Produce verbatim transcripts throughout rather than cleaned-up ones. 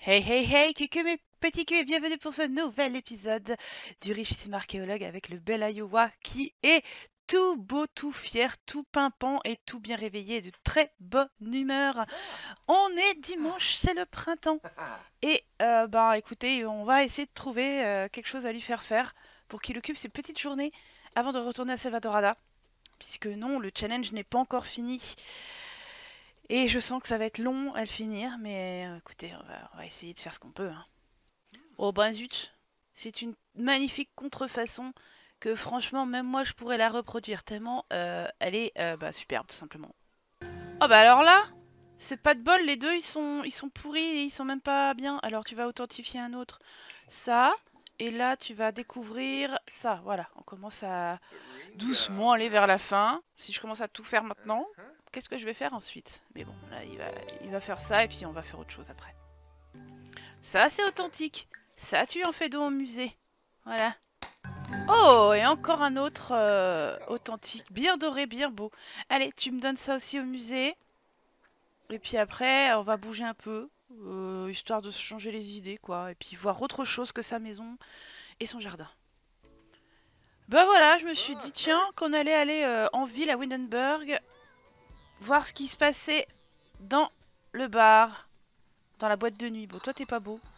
Hey hey hey, coucou mes petits culs et bienvenue pour ce nouvel épisode du richissime archéologue avec le bel Iowa qui est tout beau, tout fier, tout pimpant et tout bien réveillé, de très bonne humeur. On est dimanche, c'est le printemps. Et euh, ben écoutez, on va essayer de trouver euh, quelque chose à lui faire faire pour qu'il occupe ses petites journées avant de retourner à Salvadorada. Puisque non, le challenge n'est pas encore fini. Et je sens que ça va être long à le finir, mais euh, écoutez, on va, on va essayer de faire ce qu'on peut. Hein. Oh ben zut, c'est une magnifique contrefaçon que franchement, même moi je pourrais la reproduire tellement euh, elle est euh, bah, superbe tout simplement. Oh bah alors là, c'est pas de bol, les deux ils sont, ils sont pourris et ils sont même pas bien. Alors tu vas authentifier un autre, ça, et là tu vas découvrir ça. Voilà, on commence à doucement aller vers la fin. Si je commence à tout faire maintenant, qu'est-ce que je vais faire ensuite? Mais bon, là il va, il va faire ça et puis on va faire autre chose après. Ça c'est authentique. Ça tu en fais dos au musée. Voilà. Oh, et encore un autre euh, authentique. Bien doré, bien beau. Allez, tu me donnes ça aussi au musée. Et puis après, on va bouger un peu. Euh, histoire de se changer les idées, quoi. Et puis voir autre chose que sa maison et son jardin. Bah voilà, je me suis dit, tiens, qu'on allait aller euh, en ville à Windenburg. Voir ce qui se passait dans le bar. Dans la boîte de nuit. Bon, toi t'es pas beau.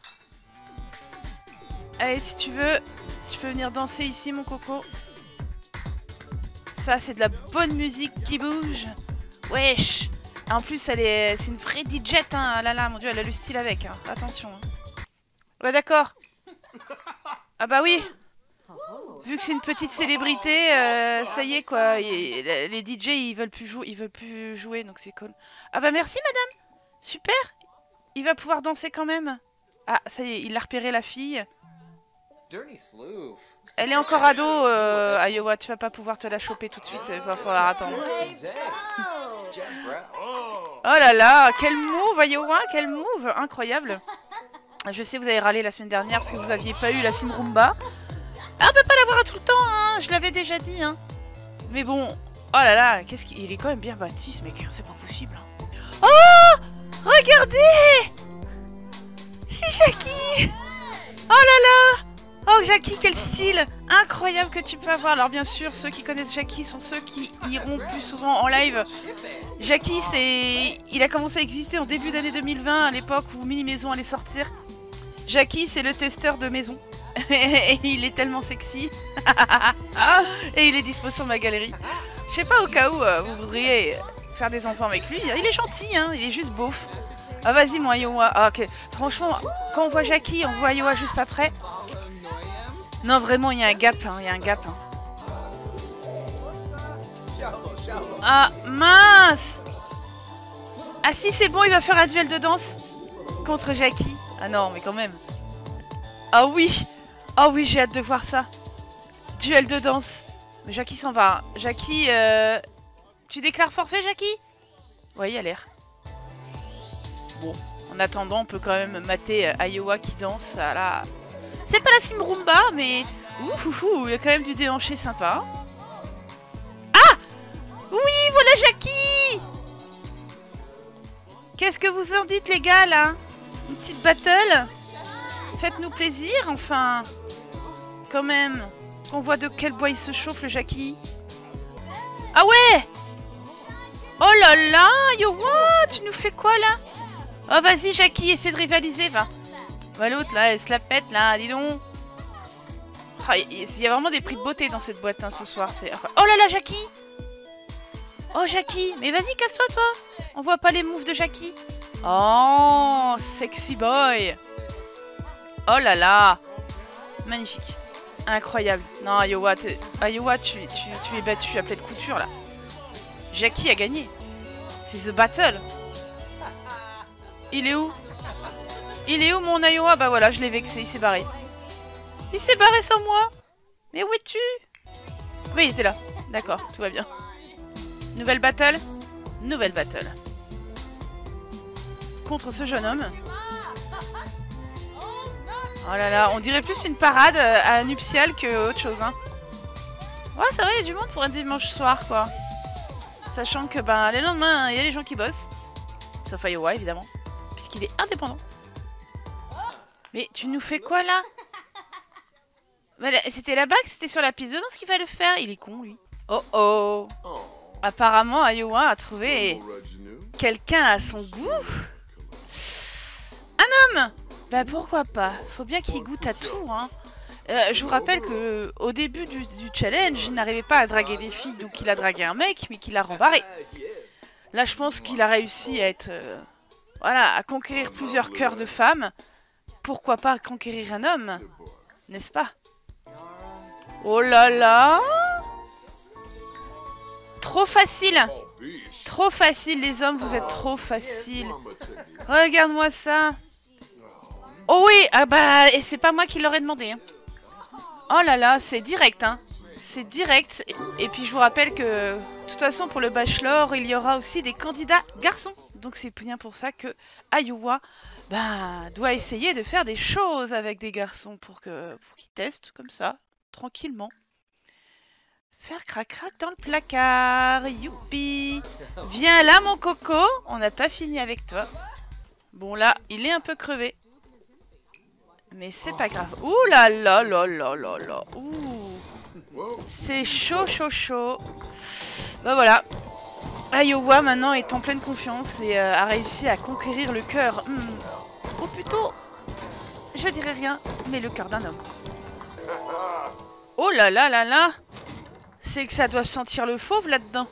Allez, si tu veux, tu peux venir danser ici, mon coco. Ça, c'est de la bonne musique qui bouge. Wesh. En plus, elle est, c'est une vraie D J, hein. Ah là là, mon dieu, elle a le style avec. Hein. Attention. Hein. Ouais, d'accord. Ah bah oui. Vu que c'est une petite célébrité, euh, ça y est quoi. Et les D J, ils veulent plus jouer, ils veulent plus jouer, donc c'est cool. Ah bah merci, madame. Super. Il va pouvoir danser quand même. Ah, ça y est, il a repéré la fille. Elle est encore ado, euh, Iowa, tu vas pas pouvoir te la choper tout de suite, il va falloir attendre. Oh là là, quel move Iowa, quel move, incroyable. Je sais, vous avez râlé la semaine dernière parce que vous aviez pas eu la Simrumba. Ah, on peut pas l'avoir à tout le temps, hein, je l'avais déjà dit. Hein. Mais bon, oh là là, qu'est-ce qu'il il est quand même bien bâti ce mec, c'est pas possible. Hein. Oh, regardez, c'est Jackie. Oh là là. Oh Jackie, quel style incroyable que tu peux avoir. Alors bien sûr, ceux qui connaissent Jackie sont ceux qui iront plus souvent en live. Jackie, c'est, il a commencé à exister en début d'année deux mille vingt, à l'époque où Mini Maison allait sortir. Jackie, c'est le testeur de maison. Et il est tellement sexy. Et il est dispo sur ma galerie. Je sais pas, au cas où euh, vous voudriez faire des enfants avec lui. Il est gentil, hein, il est juste beauf. Ah vas-y mon Iowa. Ah, okay. Franchement, quand on voit Jackie, on voit Iowa juste après. Non, vraiment, il y a un gap, hein, il y a un gap. Hein. Ah, mince. Ah si, c'est bon, il va faire un duel de danse contre Jackie. Ah non, mais quand même. Ah oui. Ah oui, j'ai hâte de voir ça. Duel de danse. Mais Jackie s'en va. Hein. Jackie, euh... tu déclares forfait, Jackie? Ouais, il y a l'air. Bon, en attendant, on peut quand même mater euh, Iowa qui danse. Ah là... C'est pas la Simrumba, mais ouh, il y a quand même du déhanché sympa. Ah oui, voilà Jackie. Qu'est-ce que vous en dites, les gars, là? Une petite battle? Faites-nous plaisir, enfin. Quand même. Qu'on voit de quel bois il se chauffe, le Jackie. Ah ouais. Oh là là, Iowa, tu nous fais quoi, là? Oh, vas-y, Jackie, essaie de rivaliser, va. Bah l'autre là, elle se la pète là, dis donc. Oh, il y a vraiment des prix de beauté dans cette boîte hein, ce soir. C'est... Oh là là, Jackie. Oh Jackie, mais vas-y, casse-toi toi. On voit pas les moves de Jackie. Oh, sexy boy. Oh là là. Magnifique. Incroyable. Non, Iowa, Iowa tu, tu, tu es battu à pleine couture là. Jackie a gagné. C'est The Battle. Il est où? Il est où mon Iowa? Bah voilà, je l'ai vexé, il s'est barré. Il s'est barré sans moi. Mais où es-tu? Oui, il était là. D'accord, tout va bien. Nouvelle battle. Nouvelle battle. Contre ce jeune homme. Oh là là, on dirait plus une parade à nuptiale que autre chose. Hein. Ouais, c'est vrai, il y a du monde pour un dimanche soir, quoi. Sachant que ben, les lendemains, il y a les gens qui bossent. Sauf Iowa, évidemment. Puisqu'il est indépendant. Mais tu nous fais quoi là? Bah, c'était là-bas que c'était sur la piste de danse qu'il fallait le faire. Il est con lui. Oh oh. Apparemment Iowa a trouvé quelqu'un à son goût. Un homme. Bah pourquoi pas. Faut bien qu'il goûte à tout hein. Euh, je vous rappelle que au début du, du challenge, il n'arrivait pas à draguer des filles, donc il a dragué un mec, mais qu'il a rembarré. Là, je pense qu'il a réussi à être, euh, voilà, à conquérir plusieurs cœurs de femmes. Pourquoi pas conquérir un homme, n'est-ce pas? Oh là là! Trop facile! Trop facile, les hommes, vous êtes trop faciles. Regarde-moi ça! Oh oui, ah bah, et c'est pas moi qui l'aurais demandé. Hein. Oh là là, c'est direct, hein. C'est direct. Et puis je vous rappelle que, de toute façon, pour le bachelor, il y aura aussi des candidats garçons. Donc c'est bien pour ça que Iowa bah, doit essayer de faire des choses avec des garçons pour que pour qu'ils testent comme ça, tranquillement. Faire crac-crac dans le placard. Youpi! Viens là, mon coco. On n'a pas fini avec toi. Bon là, il est un peu crevé. Mais c'est pas grave. Ouh là là là là là là. Ouh. C'est chaud, chaud, chaud. Bah voilà. Iowa maintenant est en pleine confiance et euh, a réussi à conquérir le cœur. Hmm. Ou plutôt, je dirais rien, mais le cœur d'un homme. Oh là là là là. C'est que ça doit sentir le fauve là-dedans.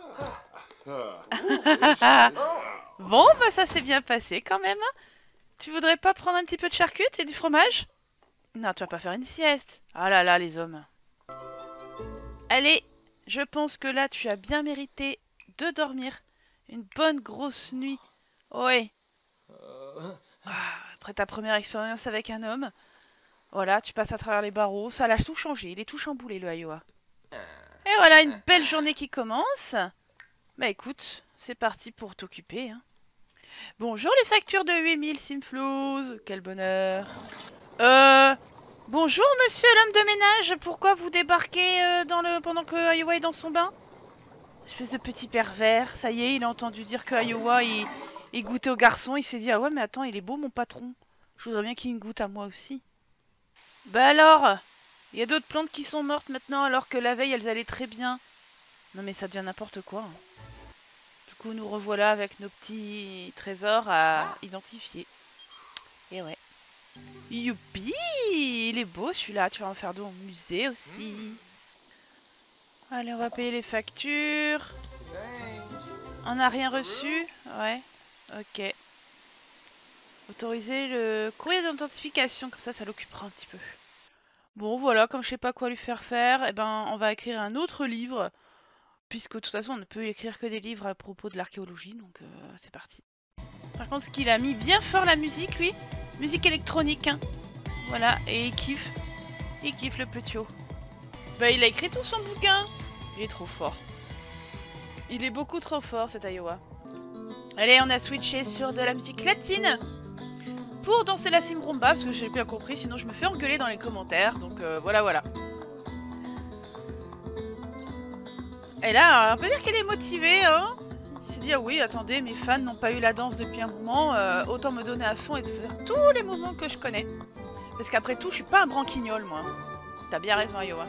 Bon, bah ça s'est bien passé quand même. Tu voudrais pas prendre un petit peu de charcute et du fromage? Non, tu vas pas faire une sieste. Ah là là, les hommes. Allez, je pense que là, tu as bien mérité de dormir. Une bonne grosse nuit. Ouais. Ah, après ta première expérience avec un homme. Voilà, tu passes à travers les barreaux. Ça l'a tout changé. Il est tout chamboulé, le Iowa. Et voilà, une belle journée qui commence. Bah écoute, c'est parti pour t'occuper. Hein. Bonjour les factures de huit mille Simflouz. Quel bonheur. Euh... Bonjour monsieur l'homme de ménage. Pourquoi vous débarquez euh, dans le pendant que Iowa est dans son bain? Espèce de petit pervers. Ça y est, il a entendu dire que Iowa il, il goûtait au garçon. Il s'est dit, ah ouais mais attends, il est beau mon patron. Je voudrais bien qu'il me goûte à moi aussi. Bah alors, il y a d'autres plantes qui sont mortes maintenant alors que la veille elles allaient très bien. Non mais ça devient n'importe quoi. Hein. Du coup nous revoilà avec nos petits trésors à identifier. Et ouais. Youpi! Il est beau celui-là, tu vas en faire deux au musée aussi. Allez, on va payer les factures. On n'a rien reçu? Ouais. Ok. Autoriser le courrier d'identification, comme ça, ça l'occupera un petit peu. Bon, voilà, comme je sais pas quoi lui faire faire, eh ben, on va écrire un autre livre. Puisque de toute façon, on ne peut écrire que des livres à propos de l'archéologie, donc euh, c'est parti. Je pense qu'il a mis bien fort la musique, lui. Musique électronique, hein. Voilà, et il kiffe. Il kiffe le petit haut. Bah, il a écrit tout son bouquin. Il est trop fort. Il est beaucoup trop fort, cet Iowa. Allez, on a switché sur de la musique latine. Pour danser la simrumba, parce que j'ai bien compris, sinon je me fais engueuler dans les commentaires. Donc euh, voilà, voilà. Et là, on peut dire qu'elle est motivée, hein. Il s'est dit, ah oui, attendez, mes fans n'ont pas eu la danse depuis un moment, euh, autant me donner à fond et faire tous les mouvements que je connais. Parce qu'après tout, je suis pas un branquignol, moi. T'as bien raison, Iowa.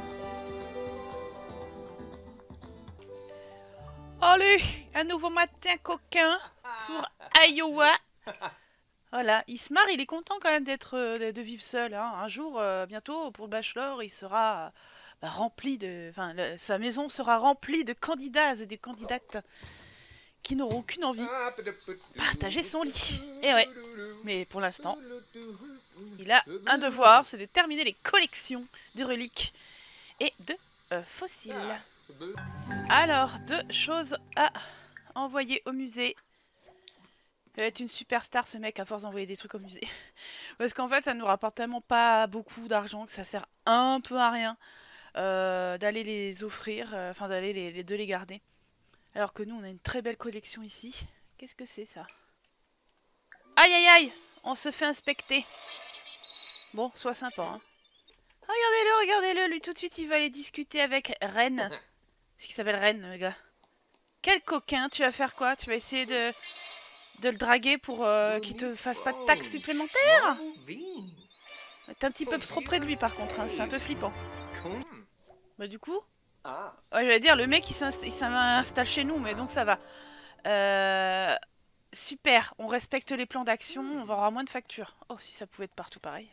Allez, un nouveau matin coquin pour Iowa. Voilà, il se marre, il est content quand même d'être, de, de vivre seul. Hein. Un jour, euh, bientôt, pour le bachelor, il sera bah, rempli de... Enfin, le, sa maison sera remplie de candidats et de candidates qui n'auront aucune envie. Partager son lit. Et ouais, mais pour l'instant, il a un devoir, c'est de terminer les collections de reliques et de euh, fossiles. Alors, deux choses à envoyer au musée. Il va être une superstar ce mec à force d'envoyer des trucs au musée. Parce qu'en fait, ça nous rapporte tellement pas beaucoup d'argent que ça sert un peu à rien euh, d'aller les offrir, euh, enfin d'aller les, les, de les garder. Alors que nous, on a une très belle collection ici. Qu'est-ce que c'est ça? Aïe aïe aïe! On se fait inspecter. Bon, sois sympa. Hein. Regardez-le, regardez-le. Lui, tout de suite, il va aller discuter avec Ren. Ce qui s'appelle Ren, le gars. Quel coquin, tu vas faire quoi? Tu vas essayer de... de le draguer pour euh, qu'il te fasse pas de taxes supplémentaires. T'es un petit peu trop près de lui par contre, hein, c'est un peu flippant. Bah du coup, ouais, j'allais dire, le mec il s'installe chez nous, mais donc ça va. Euh... Super, on respecte les plans d'action, on va avoir moins de factures. Oh, si ça pouvait être partout pareil.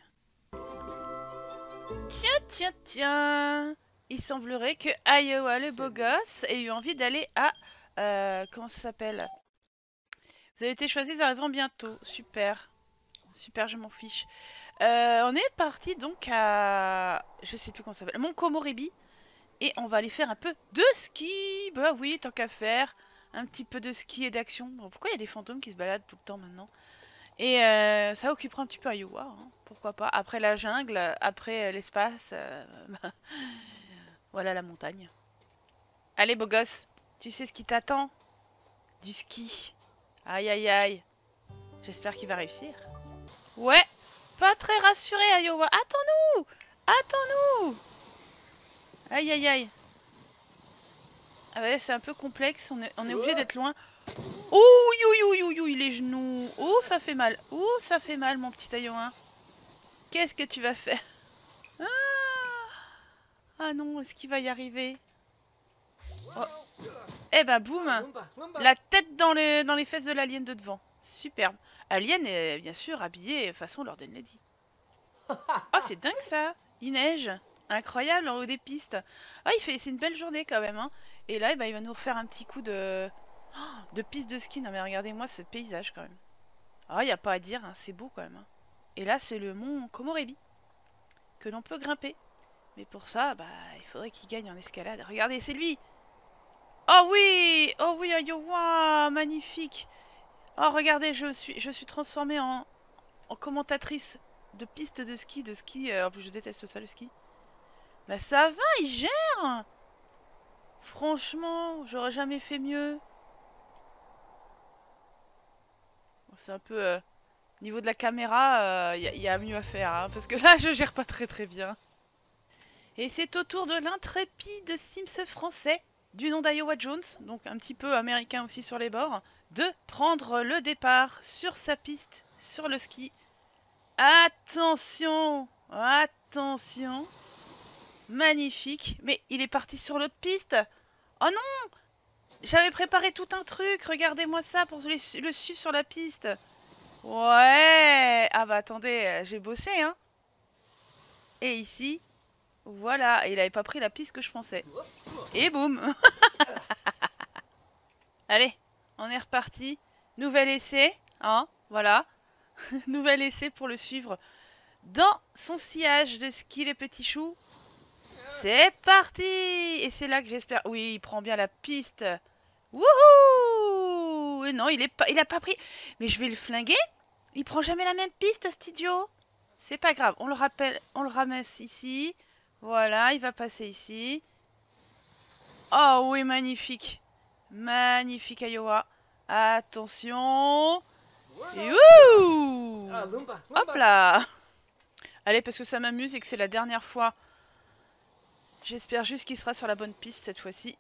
Tiens, tiens, tiens. Il semblerait que Iowa, le beau gosse, ait eu envie d'aller à... Euh, comment ça s'appelle? Vous avez été choisis, ils arriveront bientôt. Super. Super, je m'en fiche. Euh, on est parti donc à... Je sais plus comment ça s'appelle. Mont Komoribi. Et on va aller faire un peu de ski. Bah oui, tant qu'à faire. Un petit peu de ski et d'action. Bon, pourquoi il y a des fantômes qui se baladent tout le temps maintenant? Et euh, ça occupera un petit peu Iowa. Hein, pourquoi pas. Après la jungle, après euh, l'espace. Euh, bah, voilà la montagne. Allez, beau gosse. Tu sais ce qui t'attend? Du ski. Aïe, aïe, aïe. J'espère qu'il va réussir. Ouais. Pas très rassuré, Iowa. Attends-nous! Attends-nous! Aïe, aïe, aïe. Ah ouais, c'est un peu complexe. On est, on est obligé d'être loin. Ouh, ouh, ouh, ouh, ouh, les genoux. Oh, ça fait mal. Oh, ça fait mal, mon petit Iowa. Qu'est-ce que tu vas faire? Ah, ah non, est-ce qu'il va y arriver? Oh. Eh ben, boum. La tête dans les, dans les fesses de l'alien de devant. Superbe. Alien est bien sûr habillé façon Lord and Lady. Oh, c'est dingue ça. Il neige. Incroyable en haut des pistes. Ah, il fait, c'est une belle journée quand même. Hein. Et là, eh ben, il va nous refaire un petit coup de, oh, de piste de ski. Non mais regardez-moi ce paysage quand même. Ah, il n'y a pas à dire, hein. C'est beau quand même. Hein. Et là, c'est le mont Komoribi que l'on peut grimper. Mais pour ça, bah, il faudrait qu'il gagne en escalade. Regardez, c'est lui. Oh oui, oh oui, Iowa, magnifique. Oh regardez, je suis, je suis transformée en, en commentatrice de piste de ski, de ski. Euh, en plus, je déteste ça, le ski. Bah ça va, il gère. Franchement, j'aurais jamais fait mieux. Bon, c'est un peu... Euh, niveau de la caméra, il euh, y, y a mieux à faire. Hein, parce que là, je gère pas très très bien. Et c'est au tour de l'intrépide Sims français, du nom d'Iowa Jones, donc un petit peu américain aussi sur les bords, de prendre le départ sur sa piste, sur le ski. Attention, attention. Magnifique. Mais il est parti sur l'autre piste. Oh non! J'avais préparé tout un truc. Regardez-moi ça pour le suivre sur la piste. Ouais. Ah bah attendez, j'ai bossé, hein. Et ici, voilà. Et il avait pas pris la piste que je pensais. Et boum. Allez, on est reparti. Nouvel essai, hein. Voilà. Nouvel essai pour le suivre dans son sillage de ski, les petits choux. C'est parti! Et c'est là que j'espère... Oui, il prend bien la piste. Wouhou! Et non, il, est pas... il a pas pris... Mais je vais le flinguer. Il prend jamais la même piste, cet idiot. C'est pas grave, on le rappelle, on le ramasse ici. Voilà, il va passer ici. Oh oui, magnifique. Magnifique, Iowa. Attention. Et ouh! Hop là! Allez, parce que ça m'amuse et que c'est la dernière fois. J'espère juste qu'il sera sur la bonne piste cette fois-ci.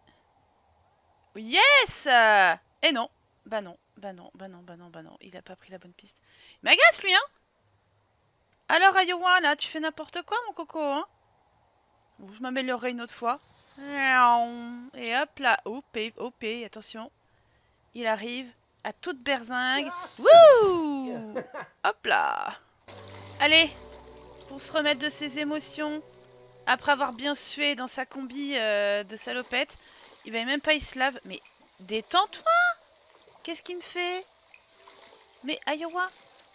Yes! Et non. Bah non, bah non, bah non, bah non, bah non. Il a pas pris la bonne piste. Il m'agace lui, hein? Alors, Iowa, là, tu fais n'importe quoi, mon coco, hein? Bon, je m'améliorerai une autre fois. Et hop là. O P, O P, attention. Il arrive à toute berzingue. Wouh! Hop là. Allez, pour se remettre de ses émotions. Après avoir bien sué dans sa combi euh, de salopette, il va même pas, il se lave. Mais détends-toi! Qu'est-ce qu'il me fait? Mais Iowa,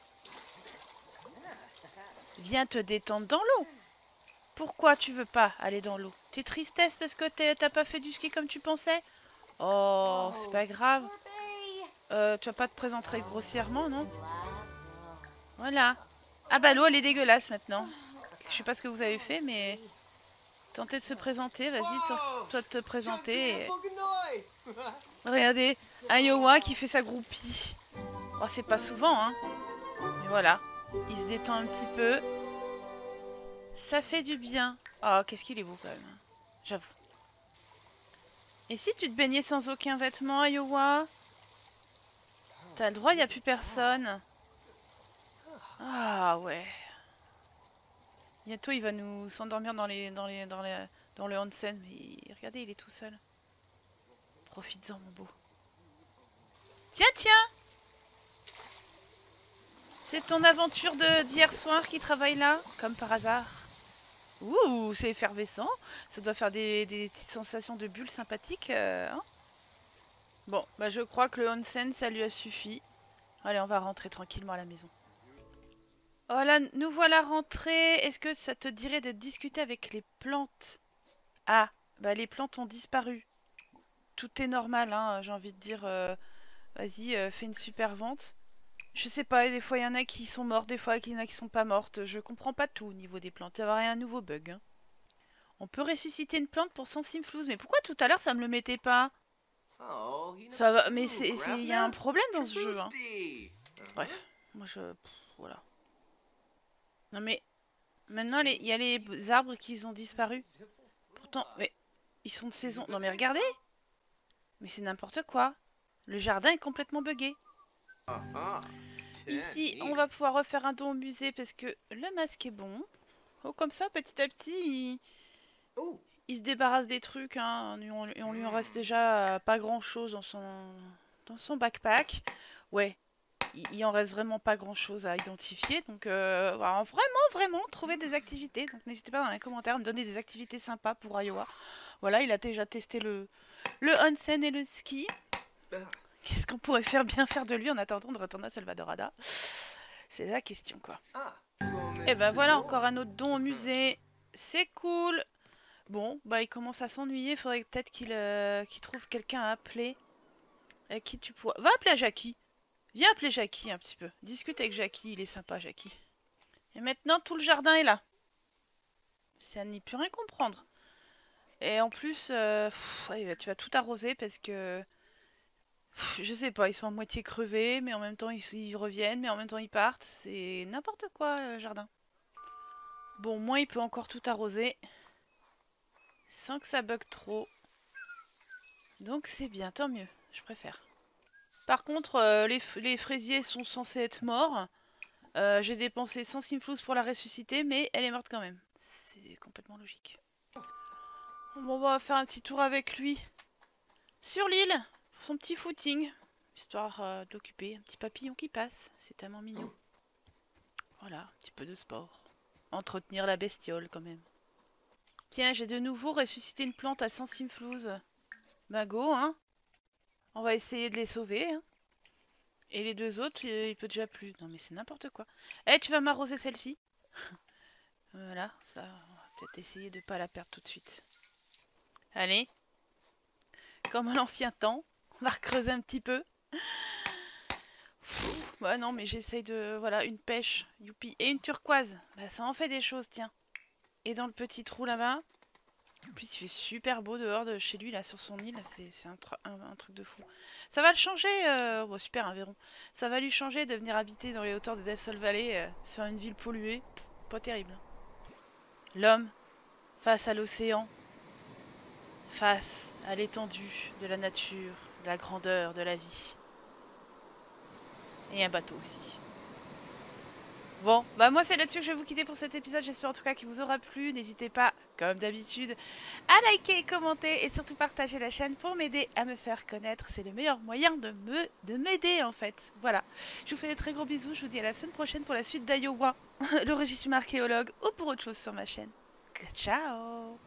viens te détendre dans l'eau. Pourquoi tu veux pas aller dans l'eau? T'es tristesse parce que t'as pas fait du ski comme tu pensais? Oh, c'est pas grave. Euh, tu vas pas te présenter grossièrement, non? Voilà. Ah bah l'eau, elle est dégueulasse maintenant. Je sais pas ce que vous avez fait, mais... Tentez de se présenter, vas-y, toi de te présenter. Et... Regardez, Iowa qui fait sa groupie. Oh, c'est pas souvent, hein. Mais voilà, il se détend un petit peu. Ça fait du bien. Oh, qu'est-ce qu'il est beau quand même. J'avoue. Et si tu te baignais sans aucun vêtement, Iowa? T'as le droit, il n'y a plus personne. Ah ouais. Bientôt il va nous s'endormir dans les dans les dans les dans le onsen, mais regardez, il est tout seul. Profites-en mon beau. Tiens tiens. C'est ton aventure de d'hier soir qui travaille là, comme par hasard. Ouh, c'est effervescent. Ça doit faire des, des petites sensations de bulles sympathiques. Euh, hein. Bon, bah je crois que le onsen, ça lui a suffi. Allez, on va rentrer tranquillement à la maison. Oh là, nous voilà rentrés. Est-ce que ça te dirait de discuter avec les plantes? Ah, bah les plantes ont disparu. Tout est normal, hein, j'ai envie de dire. Euh, Vas-y, euh, fais une super vente. Je sais pas, des fois il y en a qui sont mortes, des fois il y en a qui sont pas mortes. Je comprends pas tout au niveau des plantes. Il va y avoir un nouveau bug. Hein. On peut ressusciter une plante pour cent simflouz. Mais pourquoi tout à l'heure ça me le mettait pas? Ça va, mais c'est, il y a un problème dans ce jeu. Hein. Bref, moi je, pff, voilà. Non mais maintenant il y a les arbres qui ont disparu. Pourtant, mais ils sont de saison. Non mais regardez. Mais c'est n'importe quoi. Le jardin est complètement buggé. Ici, on va pouvoir refaire un don au musée parce que le masque est bon. Oh, comme ça, petit à petit, il, il se débarrasse des trucs. Hein. Et on, on lui en reste déjà pas grand chose dans son, dans son backpack. Ouais, il, il en reste vraiment pas grand chose à identifier. Donc, euh, vraiment, vraiment, trouver des activités. Donc, n'hésitez pas dans les commentaires à me donner des activités sympas pour Iowa. Voilà, il a déjà testé le, le onsen et le ski. Qu'est-ce qu'on pourrait faire bien faire de lui en attendant de retourner à Salvadorada? C'est la question, quoi. Et ben voilà, encore un autre don au musée. C'est cool. Bon, bah il commence à s'ennuyer. Il faudrait peut-être qu'il euh, qu'il trouve quelqu'un à appeler. Avec qui tu pourras... Va appeler à Jackie. Viens appeler Jackie un petit peu. Discute avec Jackie, il est sympa, Jackie. Et maintenant, tout le jardin est là. Ça n'y peut rien comprendre. Et en plus, euh, pff, ouais, tu vas tout arroser parce que... Je sais pas, ils sont à moitié crevés, mais en même temps ils, ils reviennent, mais en même temps ils partent. C'est n'importe quoi, le jardin. Bon, moi il peut encore tout arroser. Sans que ça bug trop. Donc c'est bien, tant mieux, je préfère. Par contre, euh, les, les fraisiers sont censés être morts. Euh, J'ai dépensé cent simflouz pour la ressusciter, mais elle est morte quand même. C'est complètement logique. Bon, on va faire un petit tour avec lui. Sur l'île, pour son petit footing. Histoire euh, d'occuper un petit papillon qui passe. C'est tellement mignon. Voilà, un petit peu de sport. Entretenir la bestiole quand même. Tiens, j'ai de nouveau ressuscité une plante à cent simflouz. Bah go, hein. On va essayer de les sauver. Hein. Et les deux autres, il peut déjà plus. Non mais c'est n'importe quoi. Eh, tu vas m'arroser celle-ci. Voilà, ça, on va peut-être essayer de pas la perdre tout de suite. Allez. Comme à l'ancien temps. On va recreuser un petit peu. Pfff, bah non, mais j'essaye de... Voilà, une pêche. Youpi. Et une turquoise. Bah ça en fait des choses, tiens. Et dans le petit trou là-bas. En plus, il fait super beau dehors de chez lui, là, sur son île. C'est un, un, un truc de fou. Ça va le changer. Euh... Bon, super, un verron. Ça va lui changer de venir habiter dans les hauteurs de Del Sol Valley, euh, sur une ville polluée. Pff, pas terrible. L'homme, face à l'océan, face à l'étendue de la nature, de la grandeur de la vie. Et un bateau aussi. Bon, bah moi c'est là-dessus que je vais vous quitter pour cet épisode. J'espère en tout cas qu'il vous aura plu. N'hésitez pas, comme d'habitude, à liker, commenter et surtout partager la chaîne pour m'aider à me faire connaître. C'est le meilleur moyen de me de m'aider en fait. Voilà. Je vous fais des très gros bisous. Je vous dis à la semaine prochaine pour la suite d'Iowa, le registre archéologue ou pour autre chose sur ma chaîne. Ciao!